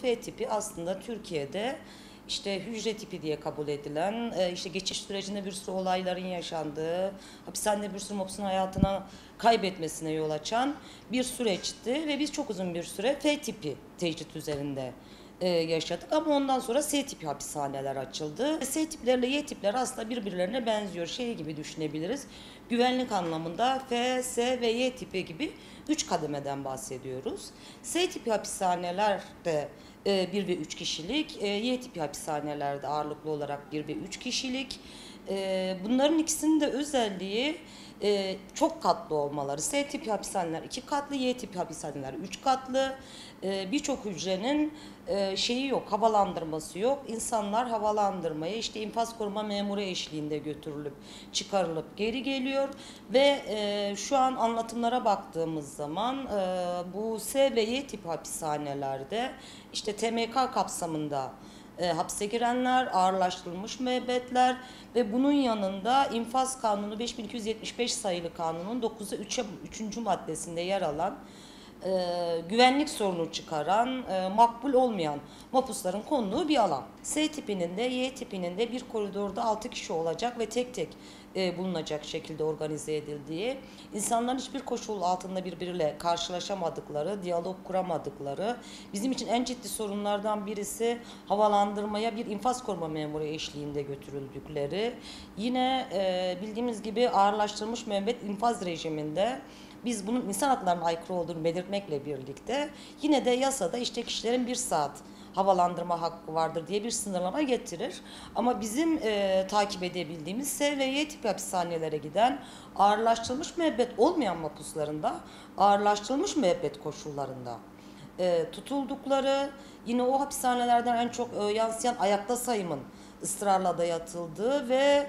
F tipi aslında Türkiye'de işte hücre tipi diye kabul edilen, işte geçiş sürecinde bir sürü olayların yaşandığı, hapishanede bir sürü mahpusun hayatına kaybetmesine yol açan bir süreçti ve biz çok uzun bir süre F tipi tecrit üzerinde yaşadık ama ondan sonra S tipi hapishaneler açıldı. S tiplerle Y tipler aslında birbirlerine benziyor. Şey gibi düşünebiliriz. Güvenlik anlamında F, S ve Y tipi gibi 3 kademeden bahsediyoruz. S tipi hapishanelerde 1 ve 3 kişilik, Y tipi hapishanelerde ağırlıklı olarak 1 ve 3 kişilik. Bunların ikisinin de özelliği çok katlı olmaları. S tipi hapishaneler 2 katlı, Y tipi hapishaneler 3 katlı. Birçok hücrenin şeyi yok, havalandırması yok. İnsanlar havalandırmaya işte infaz koruma memuru eşliğinde götürülüp çıkarılıp geri geliyor ve şu an anlatımlara baktığımız zaman bu S ve Y tipi hapishanelerde işte TMK kapsamında hapse girenler, ağırlaştırılmış müebbetler ve bunun yanında İnfaz Kanunu 5275 sayılı kanunun 9'a 3. maddesinde yer alan güvenlik sorunu çıkaran, makbul olmayan mahpusların konduğu bir alan. S tipinin de Y tipinin de bir koridorda 6 kişi olacak ve tek tek bulunacak şekilde organize edildiği, insanların hiçbir koşul altında birbiriyle karşılaşamadıkları, diyalog kuramadıkları, bizim için en ciddi sorunlardan birisi havalandırmaya bir infaz koruma memuru eşliğinde götürüldükleri, yine bildiğimiz gibi ağırlaştırılmış müebbet infaz rejiminde biz bunun insan haklarına aykırı olduğunu belirtmekle birlikte yine de yasada işte kişilerin 1 saat havalandırma hakkı vardır diye bir sınırlama getirir. Ama bizim takip edebildiğimiz S ve Y tipi hapishanelere giden ağırlaştırılmış müebbet olmayan mahpuslarında ağırlaştırılmış müebbet koşullarında tutuldukları, yine o hapishanelerden en çok yansıyan ayakta sayımın ısrarla dayatıldığı ve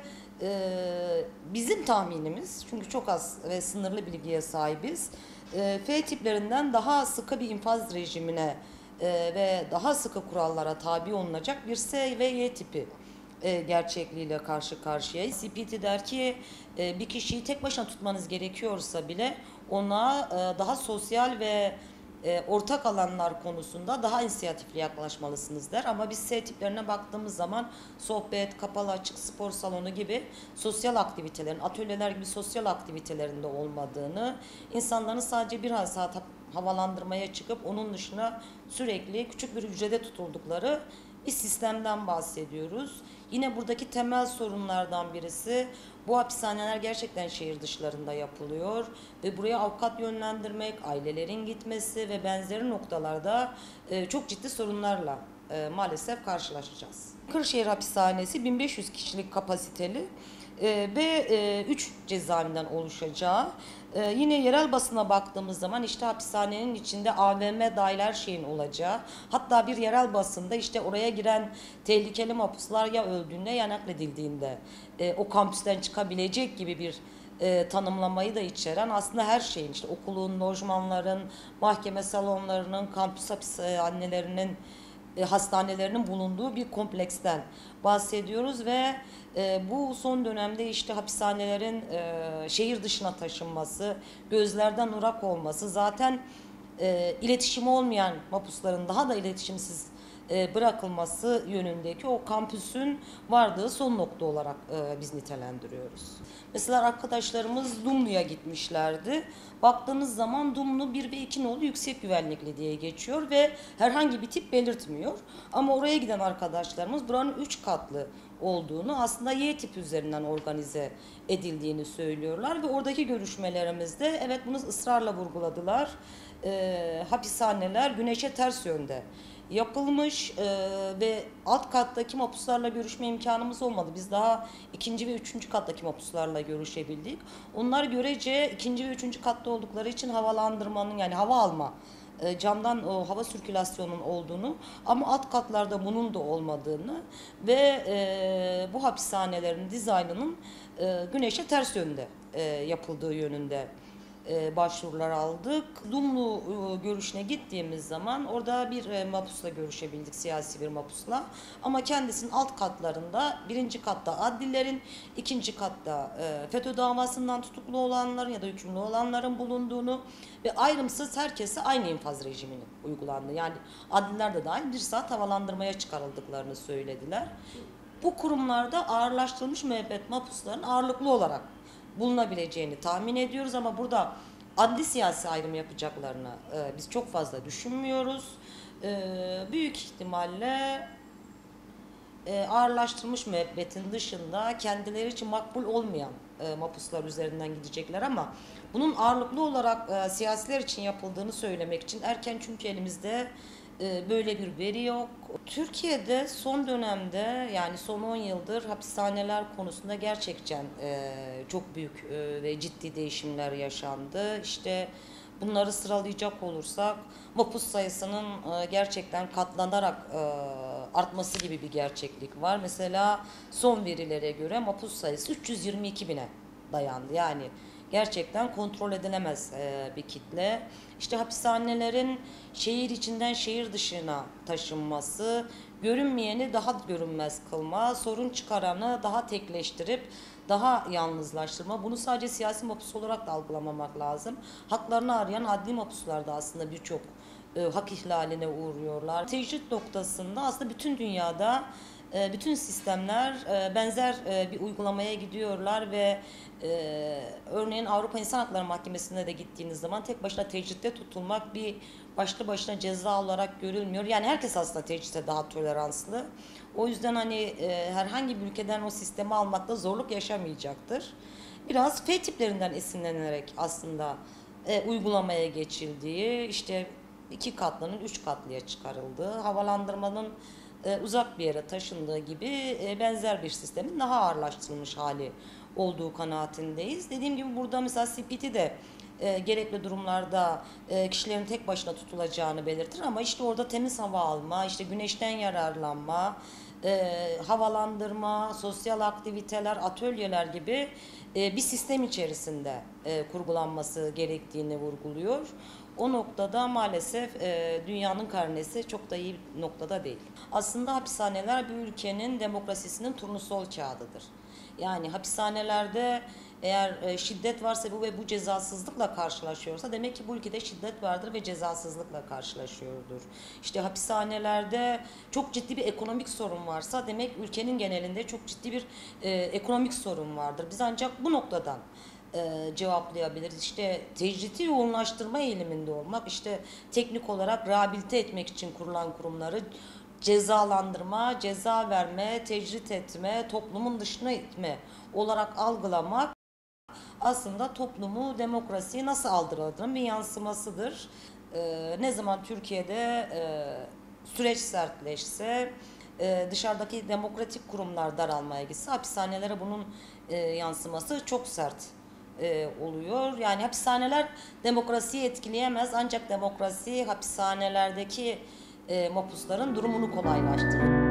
bizim tahminimiz, çünkü çok az ve sınırlı bilgiye sahibiz, F tiplerinden daha sıkı bir infaz rejimine ve daha sıkı kurallara tabi olunacak bir S ve Y tipi gerçekliğiyle karşı karşıyayız. CPT der ki bir kişiyi tek başına tutmanız gerekiyorsa bile ona daha sosyal ve ortak alanlar konusunda daha inisiyatifli yaklaşmalısınız der. Ama biz S tiplerine baktığımız zaman sohbet, kapalı açık spor salonu gibi sosyal aktivitelerin, atölyeler gibi sosyal aktivitelerin de olmadığını, insanların sadece bir saat havalandırmaya çıkıp onun dışına sürekli küçük bir hücrede tutuldukları bir sistemden bahsediyoruz. Yine buradaki temel sorunlardan birisi, bu hapishaneler gerçekten şehir dışlarında yapılıyor ve buraya avukat yönlendirmek, ailelerin gitmesi ve benzeri noktalarda çok ciddi sorunlarla maalesef karşılaşacağız. Kırşehir Hapishanesi 1500 kişilik kapasiteli ve 3 cezaevinden oluşacağı. Yine yerel basına baktığımız zaman işte hapishanenin içinde AVM dahil her şeyin olacağı, hatta bir yerel basında işte oraya giren tehlikeli mahpuslar ya öldüğünde ya nakledildiğinde o kampüsten çıkabilecek gibi bir tanımlamayı da içeren, aslında her şeyin, işte okulun, lojmanların, mahkeme salonlarının, kampüs hapishanelerinin, hastanelerinin bulunduğu bir kompleksten bahsediyoruz ve bu son dönemde işte hapishanelerin şehir dışına taşınması, gözlerden ırak olması, zaten iletişimi olmayan mahpusların daha da iletişimsiz bırakılması yönündeki o kampüsün vardığı son nokta olarak biz nitelendiriyoruz. Mesela arkadaşlarımız Dumlu'ya gitmişlerdi. Baktığınız zaman Dumlu 1 ve 2 nolu yüksek güvenlikli diye geçiyor ve herhangi bir tip belirtmiyor. Ama oraya giden arkadaşlarımız buranın 3 katlı olduğunu, aslında Y tip üzerinden organize edildiğini söylüyorlar ve oradaki görüşmelerimizde evet bunu ısrarla vurguladılar. Hapishaneler güneşe ters yönde yapılmış ve alt kattaki mahpuslarla görüşme imkanımız olmadı. Biz daha 2. ve 3. kattaki mahpuslarla görüşebildik. Onlar görece 2. ve 3. katta oldukları için havalandırmanın, yani hava alma, camdan o hava sirkülasyonunun olduğunu ama alt katlarda bunun da olmadığını ve bu hapishanelerin dizaynının güneşe ters yönde yapıldığı yönünde başvurular aldık. Dumlu görüşüne gittiğimiz zaman orada bir mahpusla görüşebildik, siyasi bir mahpusla. Ama kendisinin alt katlarında, birinci katta adlilerin, ikinci katta FETÖ davasından tutuklu olanların ya da hükümlü olanların bulunduğunu ve ayrımsız herkese aynı infaz rejimini uygulandı. Yani adliler de dahil 1 saat havalandırmaya çıkarıldıklarını söylediler. Bu kurumlarda ağırlaştırılmış müebbet mahpusların ağırlıklı olarak bulunabileceğini tahmin ediyoruz ama burada adli siyasi ayrım yapacaklarını biz çok fazla düşünmüyoruz. Büyük ihtimalle ağırlaştırılmış müebbetin dışında kendileri için makbul olmayan mahpuslar üzerinden gidecekler ama bunun ağırlıklı olarak siyasiler için yapıldığını söylemek için erken, çünkü elimizde böyle bir veri yok. Türkiye'de son dönemde, yani son 10 yıldır hapishaneler konusunda gerçekten çok büyük ve ciddi değişimler yaşandı. İşte bunları sıralayacak olursak mahpus sayısının gerçekten katlanarak artması gibi bir gerçeklik var. Mesela son verilere göre mahpus sayısı 322 bine dayandı. Yani gerçekten kontrol edilemez bir kitle. İşte hapishanelerin şehir içinden şehir dışına taşınması, görünmeyeni daha görünmez kılma, sorun çıkaranı daha tekleştirip daha yalnızlaştırma. Bunu sadece siyasi mahpus olarak da algılamamak lazım. Haklarını arayan adli mahpuslar da aslında birçok hak ihlaline uğruyorlar. Tecrit noktasında aslında bütün dünyada bütün sistemler benzer bir uygulamaya gidiyorlar ve örneğin Avrupa İnsan Hakları Mahkemesi'ne de gittiğiniz zaman tek başına tecritte tutulmak bir başlı başına ceza olarak görülmüyor. Yani herkes aslında tecritte daha toleranslı. O yüzden hani herhangi bir ülkeden o sistemi almakta zorluk yaşamayacaktır. Biraz F tiplerinden esinlenerek aslında uygulamaya geçildiği, işte 2 katlının 3 katlıya çıkarıldığı, havalandırmanın uzak bir yere taşındığı gibi benzer bir sistemin daha ağırlaştırılmış hali olduğu kanaatindeyiz. Dediğim gibi burada mesela CPT de gerekli durumlarda kişilerin tek başına tutulacağını belirtir ama işte orada temiz hava alma, işte güneşten yararlanma, havalandırma, sosyal aktiviteler, atölyeler gibi bir sistem içerisinde kurgulanması gerektiğini vurguluyor. O noktada maalesef dünyanın karnesi çok da iyi bir noktada değil. Aslında hapishaneler bir ülkenin demokrasisinin turnusol kağıdıdır. Yani hapishanelerde eğer şiddet varsa ve bu cezasızlıkla karşılaşıyorsa demek ki bu ülkede şiddet vardır ve cezasızlıkla karşılaşıyordur. İşte hapishanelerde çok ciddi bir ekonomik sorun varsa demek ülkenin genelinde çok ciddi bir ekonomik sorun vardır. Biz ancak bu noktadan cevaplayabiliriz. İşte tecriti yoğunlaştırma eğiliminde olmak, işte teknik olarak rehabilite etmek için kurulan kurumları cezalandırma, ceza verme, tecrit etme, toplumun dışına itme olarak algılamak aslında toplumu, demokrasiyi nasıl aldırıldığının bir yansımasıdır. Ne zaman Türkiye'de süreç sertleşse, dışarıdaki demokratik kurumlar daralmaya gitse hapishanelere bunun yansıması çok sert oluyor. Yani hapishaneler demokrasiyi etkileyemez ancak demokrasi hapishanelerdeki mahpusların durumunu kolaylaştırır.